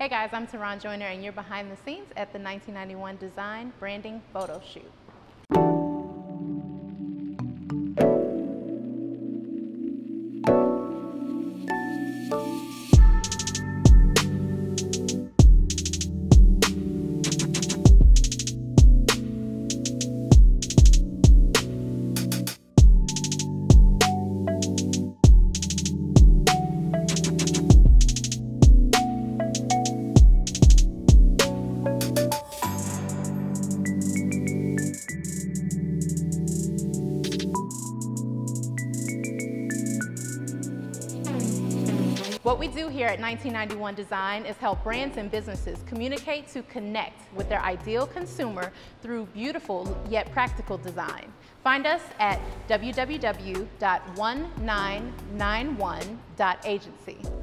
Hey guys, I'm TaRon Joyner and you're behind the scenes at the 1991 Design Branding Photo Shoot. What we do here at 1991 Design is help brands and businesses communicate to connect with their ideal consumer through beautiful yet practical design. Find us at www.1991.agency.